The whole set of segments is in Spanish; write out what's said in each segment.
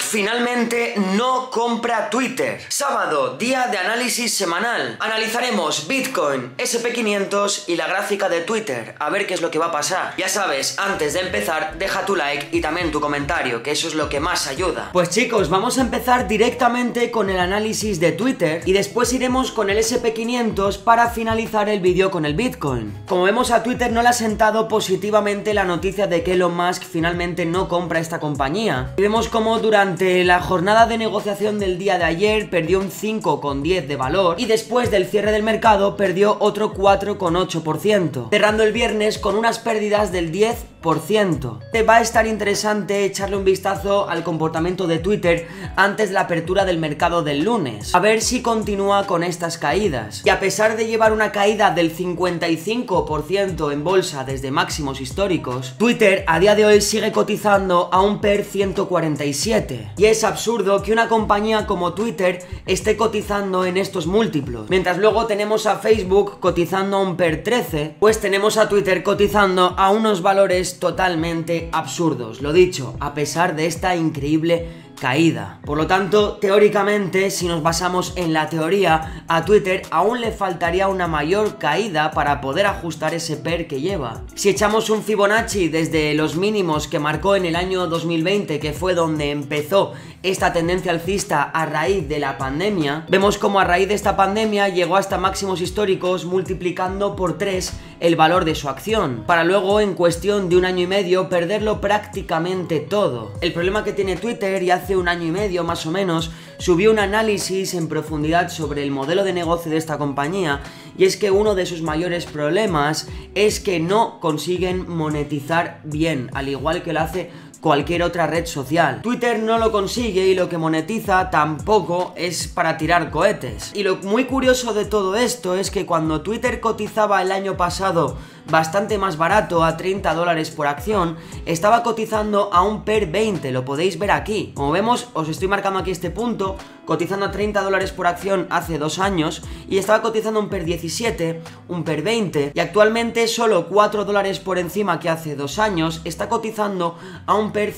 finalmente no compra Twitter. Sábado, día de análisis semanal. Analizaremos Bitcoin, SP500 y la gráfica de Twitter. A ver qué es lo que va a pasar. Ya sabes, antes de empezar, deja tu like y también tu comentario, que eso es lo que más ayuda. Pues chicos, vamos a empezar directamente con el análisis de Twitter y después iremos con el SP500 para finalizar el vídeo con el Bitcoin. Como vemos, a Twitter no le ha sentado positivamente la noticia de que Elon Musk finalmente no compra esta compañía. Y vemos como durante la jornada de negociación del día de ayer perdió un 5,10 de valor y después del cierre del mercado perdió otro 4,8%, cerrando el viernes con unas pérdidas del 10%. Te va a estar interesante echarle un vistazo al comportamiento de Twitter antes de la apertura del mercado del lunes, a ver si continúa con estas caídas. Y a pesar de llevar una caída del 55% en bolsa desde máximos históricos, Twitter a día de hoy sigue cotizando a un PER 147. Y es absurdo que una compañía como Twitter esté cotizando en estos múltiplos. Mientras luego tenemos a Facebook cotizando a un PER 13, pues tenemos a Twitter cotizando a unos valores totalmente absurdos. Lo dicho, a pesar de esta increíble caída. Por lo tanto, teóricamente, si nos basamos en la teoría, a Twitter aún le faltaría una mayor caída para poder ajustar ese PER que lleva. Si echamos un Fibonacci desde los mínimos que marcó en el año 2020, que fue donde empezó esta tendencia alcista a raíz de la pandemia, vemos como a raíz de esta pandemia llegó hasta máximos históricos multiplicando por 3 el valor de su acción, para luego en cuestión de un año y medio perderlo prácticamente todo. El problema que tiene Twitter, y hace un año y medio más o menos subió un análisis en profundidad sobre el modelo de negocio de esta compañía, y es que uno de sus mayores problemas es que no consiguen monetizar bien, al igual que lo hace cualquier otra red social. Twitter no lo consigue y lo que monetiza tampoco es para tirar cohetes. Y lo muy curioso de todo esto es que cuando Twitter cotizaba el año pasado bastante más barato, a $30 por acción, estaba cotizando a un PER 20, lo podéis ver aquí. Como vemos, os estoy marcando aquí este punto, cotizando a $30 por acción hace 2 años, y estaba cotizando un PER 17, un PER 20, y actualmente solo $4 por encima que hace 2 años, está cotizando a un PER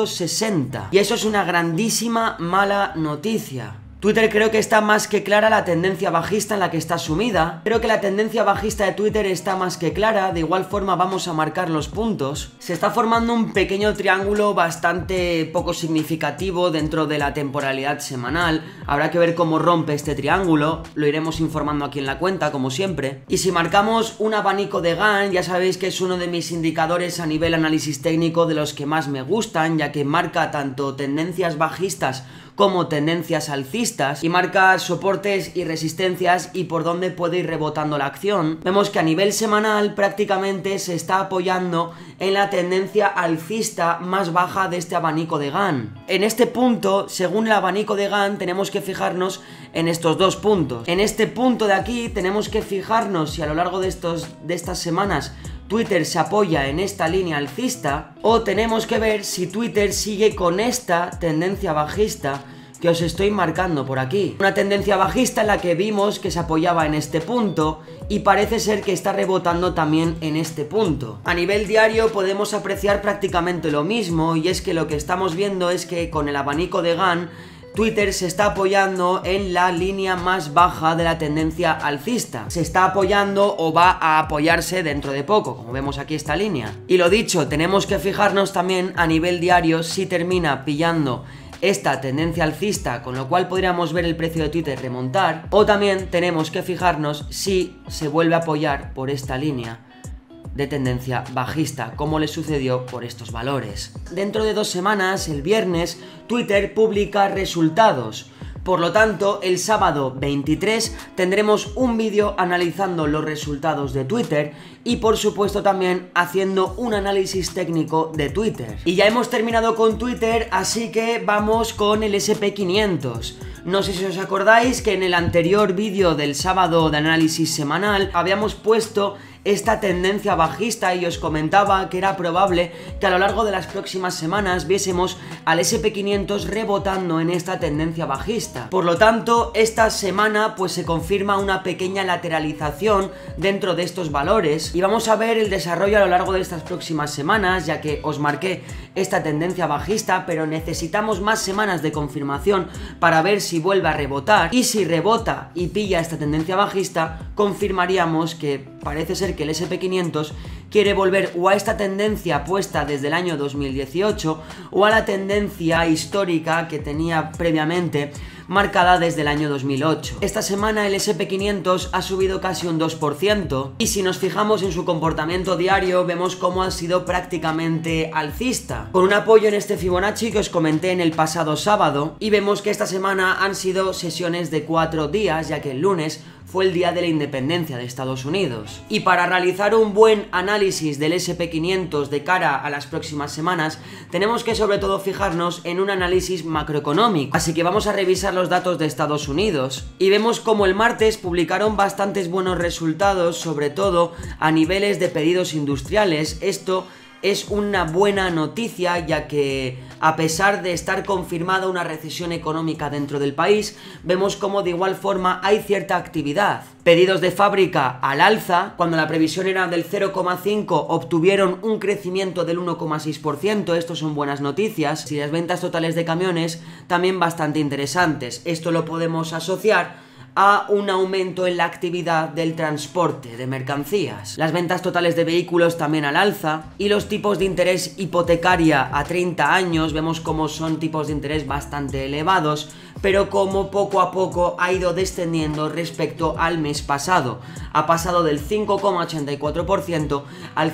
160. Y eso es una grandísima mala noticia. Twitter creo que está más que clara la tendencia bajista en la que está sumida. Creo que la tendencia bajista de Twitter está más que clara. De igual forma vamos a marcar los puntos. Se está formando un pequeño triángulo bastante poco significativo dentro de la temporalidad semanal. Habrá que ver cómo rompe este triángulo. Lo iremos informando aquí en la cuenta, como siempre. Y si marcamos un abanico de Gann, ya sabéis que es uno de mis indicadores a nivel análisis técnico de los que más me gustan, ya que marca tanto tendencias bajistas como tendencias alcistas y marca soportes y resistencias y por dónde puede ir rebotando la acción. Vemos que a nivel semanal prácticamente se está apoyando en la tendencia alcista más baja de este abanico de Gann. En este punto, según el abanico de Gann, tenemos que fijarnos en estos dos puntos. En este punto de aquí tenemos que fijarnos si a lo largo de estas semanas Twitter se apoya en esta línea alcista, o tenemos que ver si Twitter sigue con esta tendencia bajista que os estoy marcando por aquí. Una tendencia bajista en la que vimos que se apoyaba en este punto y parece ser que está rebotando también en este punto. A nivel diario podemos apreciar prácticamente lo mismo, y es que lo que estamos viendo es que con el abanico de Gann Twitter se está apoyando en la línea más baja de la tendencia alcista. Se está apoyando o va a apoyarse dentro de poco, como vemos aquí esta línea. Y lo dicho, tenemos que fijarnos también a nivel diario si termina pillando esta tendencia alcista, con lo cual podríamos ver el precio de Twitter remontar, o también tenemos que fijarnos si se vuelve a apoyar por esta línea de tendencia bajista, como le sucedió por estos valores. Dentro de 2 semanas, el viernes, Twitter publica resultados. Por lo tanto, el sábado 23 tendremos un vídeo analizando los resultados de Twitter y por supuesto también haciendo un análisis técnico de Twitter. Y ya hemos terminado con Twitter, así que vamos con el SP500. No sé si os acordáis que en el anterior vídeo del sábado de análisis semanal habíamos puesto esta tendencia bajista y os comentaba que era probable que a lo largo de las próximas semanas viésemos al SP500 rebotando en esta tendencia bajista. Por lo tanto, esta semana pues se confirma una pequeña lateralización dentro de estos valores y vamos a ver el desarrollo a lo largo de estas próximas semanas, ya que os marqué esta tendencia bajista, pero necesitamos más semanas de confirmación para ver si vuelve a rebotar, y si rebota y pilla esta tendencia bajista, confirmaríamos que parece ser que el SP500 quiere volver o a esta tendencia puesta desde el año 2018 o a la tendencia histórica que tenía previamente marcada desde el año 2008. Esta semana el SP500 ha subido casi un 2% y si nos fijamos en su comportamiento diario vemos cómo ha sido prácticamente alcista, con un apoyo en este Fibonacci que os comenté en el pasado sábado, y vemos que esta semana han sido sesiones de 4 días, ya que el lunes fue el día de la independencia de Estados Unidos. Y para realizar un buen análisis del SP500 de cara a las próximas semanas, tenemos que sobre todo fijarnos en un análisis macroeconómico. Así que vamos a revisar los datos de Estados Unidos. Y vemos como el martes publicaron bastantes buenos resultados, sobre todo a niveles de pedidos industriales. Esto es una buena noticia, ya que a pesar de estar confirmada una recesión económica dentro del país, vemos como de igual forma hay cierta actividad. Pedidos de fábrica al alza, cuando la previsión era del 0,5 obtuvieron un crecimiento del 1,6%, esto son buenas noticias. Y las ventas totales de camiones también bastante interesantes. Esto lo podemos asociar a un aumento en la actividad del transporte de mercancías. Las ventas totales de vehículos también al alza, y los tipos de interés hipotecaria a 30 años vemos como son tipos de interés bastante elevados, pero como poco a poco ha ido descendiendo respecto al mes pasado. Ha pasado del 5,84% al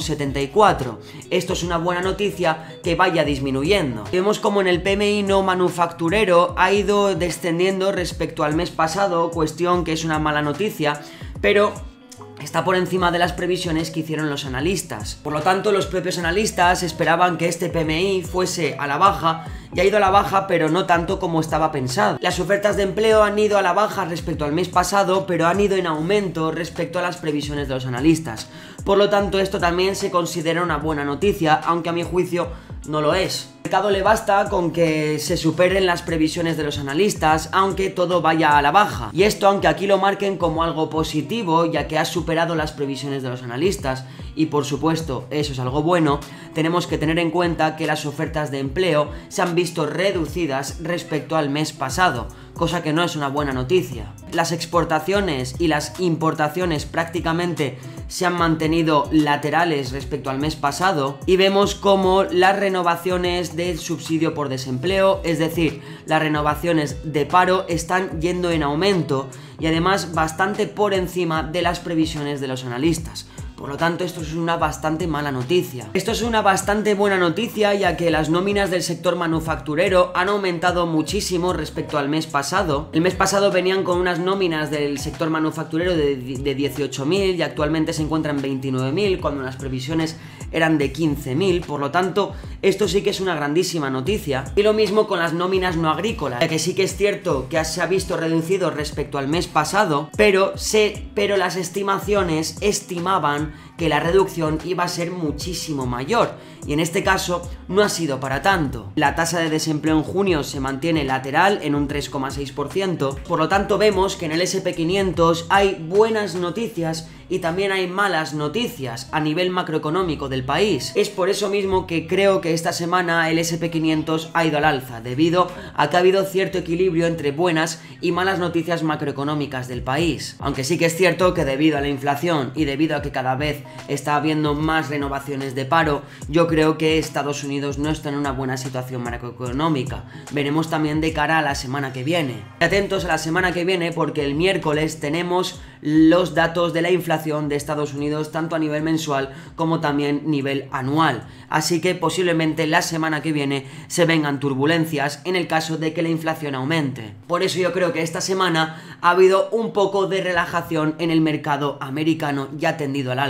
5,74%. Esto es una buena noticia que vaya disminuyendo. Vemos como en el PMI no manufacturero ha ido descendiendo respecto al mes pasado, cuestión que es una mala noticia, pero está por encima de las previsiones que hicieron los analistas. Por lo tanto, los propios analistas esperaban que este PMI fuese a la baja, y ha ido a la baja, pero no tanto como estaba pensado. Las ofertas de empleo han ido a la baja respecto al mes pasado, pero han ido en aumento respecto a las previsiones de los analistas. Por lo tanto, esto también se considera una buena noticia, aunque a mi juicio no lo es. Al mercado le basta con que se superen las previsiones de los analistas, aunque todo vaya a la baja. Y esto aunque aquí lo marquen como algo positivo, ya que ha superado las previsiones de los analistas, y por supuesto eso es algo bueno, tenemos que tener en cuenta que las ofertas de empleo se han visto reducidas respecto al mes pasado, cosa que no es una buena noticia. Las exportaciones y las importaciones prácticamente se han mantenido laterales respecto al mes pasado, y vemos como las renovaciones del subsidio por desempleo, es decir, las renovaciones de paro, están yendo en aumento y además bastante por encima de las previsiones de los analistas. Por lo tanto, esto es una bastante mala noticia. Esto es una bastante buena noticia, ya que las nóminas del sector manufacturero han aumentado muchísimo respecto al mes pasado. El mes pasado venían con unas nóminas del sector manufacturero de 18.000 y actualmente se encuentran en 29.000, cuando las previsiones eran de 15.000. Por lo tanto, esto sí que es una grandísima noticia. Y lo mismo con las nóminas no agrícolas, ya que sí que es cierto que se ha visto reducido respecto al mes pasado, pero las estimaciones estimaban que la reducción iba a ser muchísimo mayor, y en este caso no ha sido para tanto. La tasa de desempleo en junio se mantiene lateral en un 3,6%, por lo tanto vemos que en el SP500 hay buenas noticias y también hay malas noticias a nivel macroeconómico del país. Es por eso mismo que creo que esta semana el SP500 ha ido al alza, debido a que ha habido cierto equilibrio entre buenas y malas noticias macroeconómicas del país. Aunque sí que es cierto que debido a la inflación y debido a que cada vez está habiendo más renovaciones de paro, yo creo que Estados Unidos no está en una buena situación macroeconómica. Veremos también de cara a la semana que viene. Atentos a la semana que viene, porque el miércoles tenemos los datos de la inflación de Estados Unidos, tanto a nivel mensual como también nivel anual. Así que posiblemente la semana que viene se vengan turbulencias en el caso de que la inflación aumente. Por eso yo creo que esta semana ha habido un poco de relajación en el mercado americano, ya tendido al alza.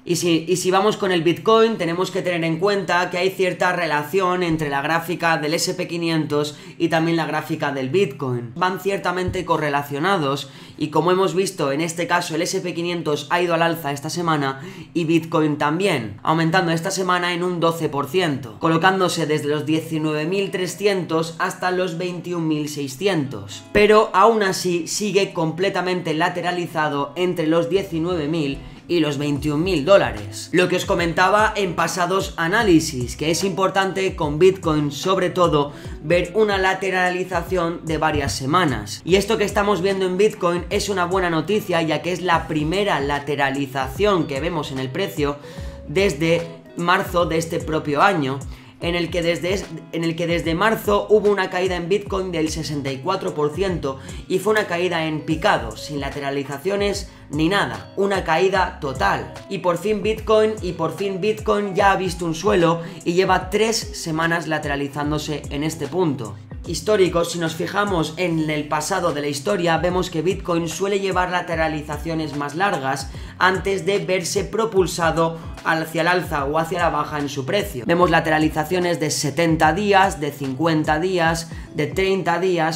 Y si vamos con el Bitcoin, tenemos que tener en cuenta que hay cierta relación entre la gráfica del SP500 y también la gráfica del Bitcoin. Van ciertamente correlacionados y como hemos visto en este caso el SP500 ha ido al alza esta semana y Bitcoin también, aumentando esta semana en un 12%, colocándose desde los 19.300 hasta los 21.600. Pero aún así sigue completamente lateralizado entre los 19.000 y los 21.000 dólares. Lo que os comentaba en pasados análisis, que es importante con Bitcoin sobre todo ver una lateralización de varias semanas. Y esto que estamos viendo en Bitcoin es una buena noticia, ya que es la primera lateralización que vemos en el precio desde marzo de este propio año, en el que desde marzo hubo una caída en Bitcoin del 64% y fue una caída en picado, sin lateralizaciones ni nada, una caída total. Y por fin Bitcoin ya ha visto un suelo y lleva 3 semanas lateralizándose en este punto. Históricos, si nos fijamos en el pasado de la historia, vemos que Bitcoin suele llevar lateralizaciones más largas antes de verse propulsado hacia el alza o hacia la baja en su precio. Vemos lateralizaciones de 70 días, de 50 días, de 30 días,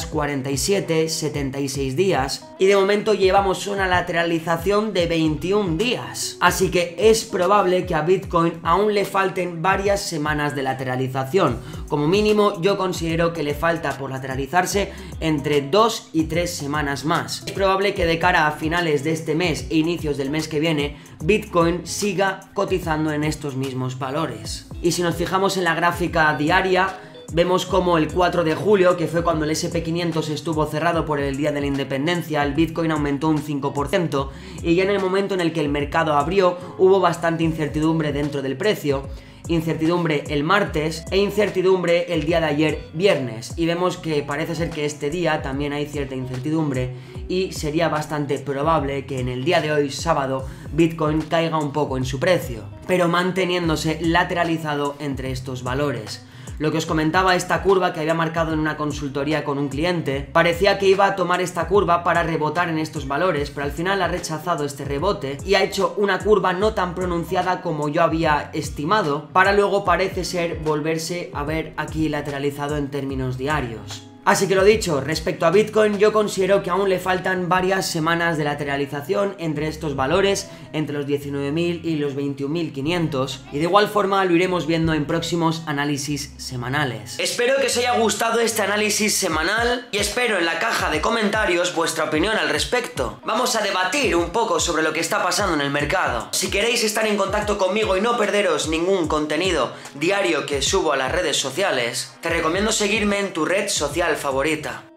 47, 76 días y de momento llevamos una lateralización de 21 días. Así que es probable que a Bitcoin aún le falten varias semanas de lateralización. Como mínimo yo considero que le falta por lateralizarse entre 2 y 3 semanas más. Es probable que de cara a finales de este mes e inicios del mes que viene Bitcoin siga cotizando en estos mismos valores. Y si nos fijamos en la gráfica diaria, vemos como el 4 de julio, que fue cuando el SP500 estuvo cerrado por el Día de la Independencia, el Bitcoin aumentó un 5% y ya en el momento en el que el mercado abrió hubo bastante incertidumbre dentro del precio. Incertidumbre el martes e incertidumbre el día de ayer viernes, y vemos que parece ser que este día también hay cierta incertidumbre y sería bastante probable que en el día de hoy, sábado, Bitcoin caiga un poco en su precio, pero manteniéndose lateralizado entre estos valores. Lo que os comentaba, esta curva que había marcado en una consultoría con un cliente, parecía que iba a tomar esta curva para rebotar en estos valores, pero al final ha rechazado este rebote y ha hecho una curva no tan pronunciada como yo había estimado, para luego parece ser volverse a ver aquí lateralizado en términos diarios. Así que lo dicho, respecto a Bitcoin, yo considero que aún le faltan varias semanas de lateralización entre estos valores, entre los 19.000 y los 21.500, y de igual forma lo iremos viendo en próximos análisis semanales. Espero que os haya gustado este análisis semanal y espero en la caja de comentarios vuestra opinión al respecto. Vamos a debatir un poco sobre lo que está pasando en el mercado. Si queréis estar en contacto conmigo y no perderos ningún contenido diario que subo a las redes sociales, te recomiendo seguirme en tu red social favorita.